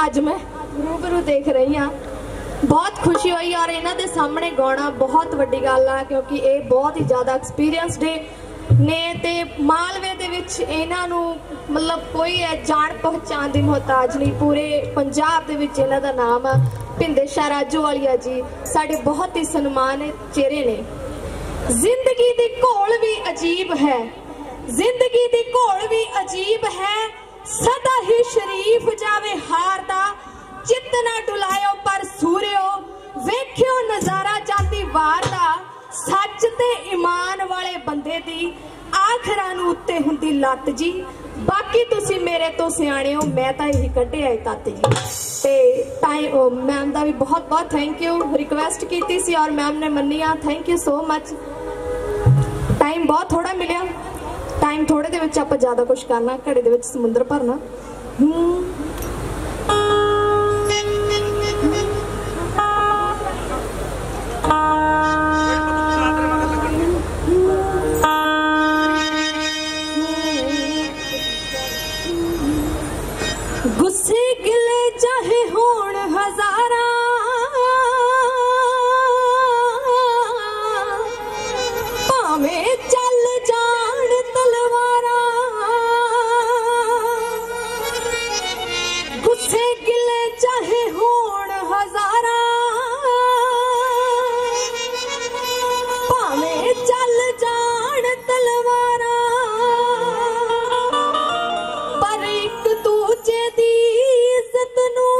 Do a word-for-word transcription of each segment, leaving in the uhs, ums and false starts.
अज मैं रूबरू देख रही हाँ, बहुत खुशी हुई। और इन्हां दे सामने गाना बहुत वड्डी गल आ, क्योंकि ये बहुत ही ज़्यादा एक्सपीरियंसड ने ते मालवे दे विच इन्हां नूं मतलब कोई जान पहचान दी मोहताज नहीं, पूरे पंजाब दे विच इन्हां दा नाम आ। भिंदे शाह राजोवालिया जी साडे बहुत ही सन्मान चेहरे ने। जिंदगी दी घोल भी अजीब है, जिंदगी दी घोल भी अजीब है, सदा ही शरीफ जावे हारदा, चितना डुलायो पर सूर्यो, वेख्यो नजारा जाती वार दा, सच ते ईमान वाले बंदे दी आखिरां नूं उत्ते हुंदी लत जी। बाकी तुसी मेरे तो सियाणे हो, मैं तां यही कड्ढे आई तत जी। ते टाइम मैम दा भी बहुत बहुत थैंक यू। रिक्वेस्ट कीती सी और मैम ने मन्निया, thank you so much. Time बहुत थोड़ा मिलिया, टाइम थोड़े दे विच आपां ज़्यादा कुछ करना, घड़े दे विच समुंदर भरना। गुस्से गिले चाहे होण हजारा, भावें चल जान तलवारा, गुस्से गिले चाहे होण हजारा, भावें चल जान तलवारा, पर एक दूजे दी इज्जत नूं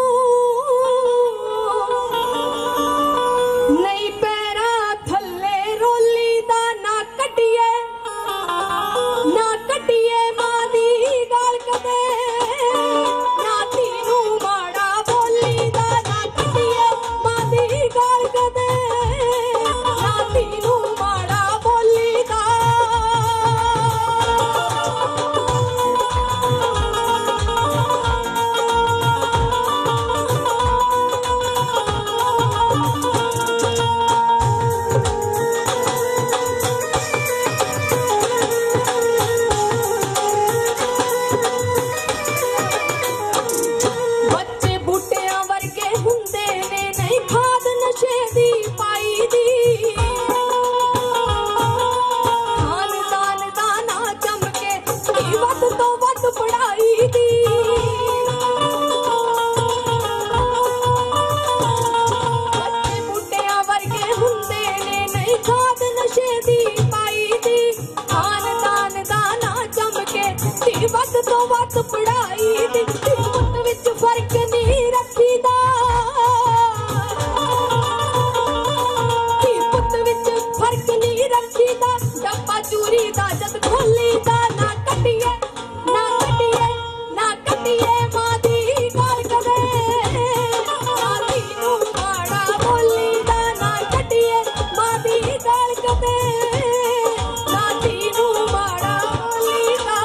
नहीं पैरा थल्ले रोली दा ना कटिए, ना कटिए मां दी गल कदे, ना तीनू माड़ा बोली दा ना कटिए मां दी गल कदे, ना तीनू माड़ा बोली दा। बच्चे बूटियां वर्गे हुंदे ने, नहीं खाद नशे दी पाई दी, खानदान दा ना चमके धी वध तो वध पढ़ाई दी। बच्चे बूटियां वर्गे हुंदे ने, नहीं खाद नशे दी पाई दी, खानदान दा ना चमके धी वध तो वध पढ़ाई दी। पुत्त विच फर्क नहीं रखीदा, धी पुत्त विच फर्क नहीं रखीदा, डब्बा चूरी दा जद खोली दा ना कटिए, ना कटिए, ना कटिए मां दी गल कदे, ना तीनू माड़ा बोली दा ना कटिए मां दी गल कदे, ना तीनू माड़ा बोली दा।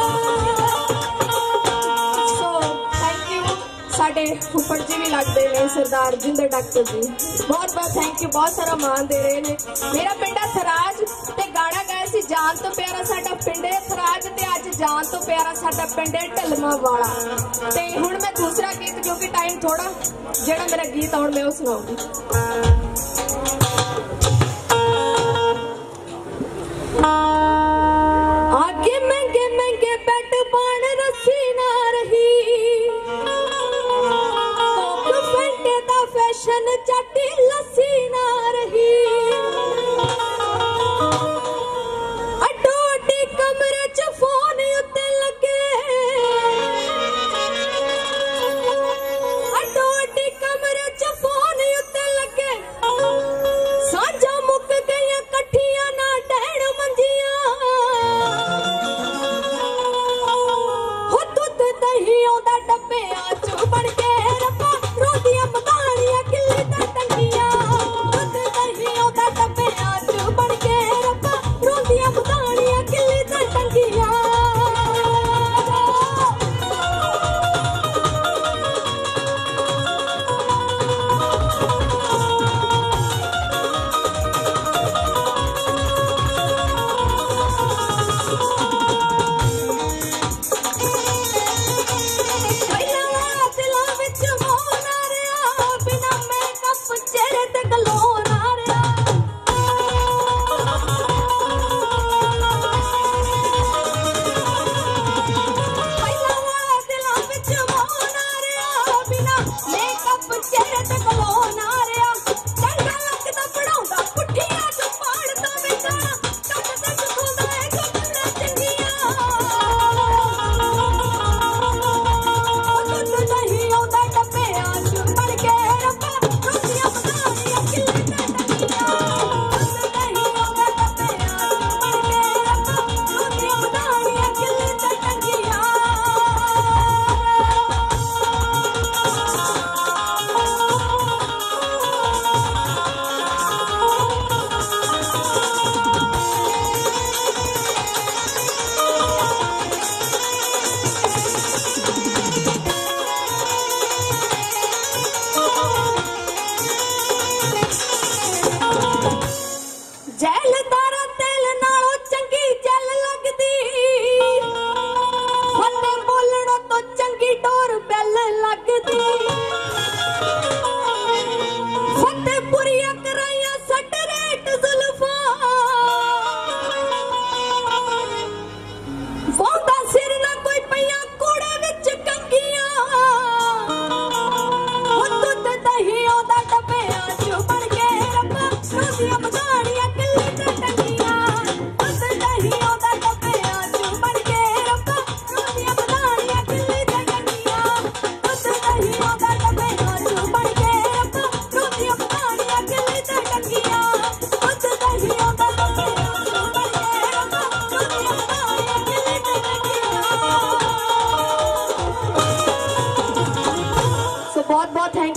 So thank you. साडे फुफड़ जी भी लगते हैं सरदार जिंदे डॉक्टर जी, बहुत बहुत थैंक यू, बहुत सारा मान दे रहे हैं। मेरा पिंड है थराज ते गाना गाया सी जान तो प्यारा साडा पिंड है थराज, ते अज जान तो प्यारा साडा पिंड है ढलमा वाला। ते हुण मैं दूसरा गीत, क्योंकि टाइम थोड़ा, जेड़ा मेरा गीत आउण मैं वो सुनाऊंगी। आगे महंगे महंगे बेड पान रस्सी ना रही, कोक फंटे दा फैशन चाटी लस्सी ना रही, अड्डो अड्डी कमरे च फोन उत्ते लगे, अड्डो अड्डी कमरे च फोन उत्ते लगे, साझा मुक गईयां कट्ठियां ना डैण मंजियां, हो दुध दही ओदा डब्बियां च बड़ के रब्बा, रोटियां पकाणियां किल्ली दा टंगा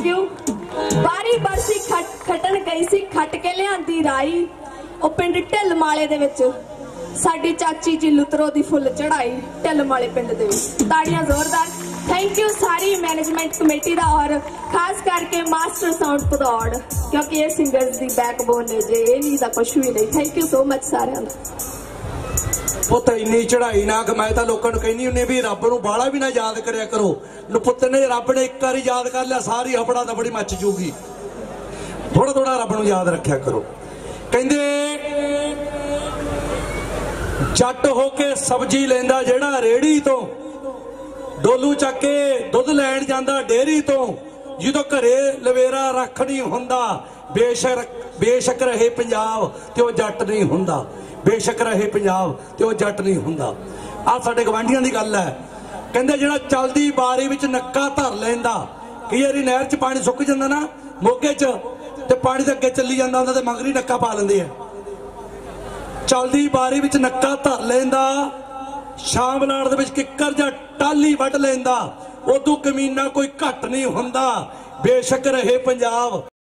थैंक यू। बारी बरसी खट खटन गई सी खट के लियांदी राई ओ पिंड ढिलमाले दे विच साडी चाची जी लुतरो दी फुल चढ़ाई ढिलमाले पिंड दे विच। ताड़ियां जोरदार। थैंक यू सारी मैनेजमेंट कमेटी दा और खास करके मास्टर साउंड भदौड़ क्योंकि ये सिंगर्स दी बैकबोन ने जे ये नहीं दा कुछ भी नहीं। थैंक यू सो मच सारिਆਂ ਦਾ। पुत इन्नी चढ़ाई ना कि मैं तो लोगों को कहनी हुन्नी भी रब नूं बाला भी ना याद करया करो। पुत ने रब ने एक बार याद कर लिया सारी हफड़ा दफड़ी मच जूगी। थोड़ा थोड़ा रब नूं याद रखा करो। कहंदे जट होके सब्जी लेंदा जेड़ा रेड़ी तो डोलू चक के दुध लैण जांदा डेयरी तो जदों घरे लवेरा रख नहीं हुंदा बेशक बेशक रहे पंजाब ते ओ जट नहीं हुंदा। बेशक रहे पंजाब ते ओ जट नहीं हुंदा। आ साडे गवांढियां दी गल है। कहंदे जेड़ा चलदी बारी विच नक्का धर लैंदा कई वारी नहर च पानी सुक जांदा ना मोगे च ते पानी दे अगे चली जांदा हुंदा ते मगरी नक्का पा लैंदे आ। चलदी बारी विच नक्का धर लैंदा शाम लाड़ दे विच किक्कर जां टाली वड लैंदा उदों कमीना कोई घट नहीं हुंदा। बेशक रहे पंजाब।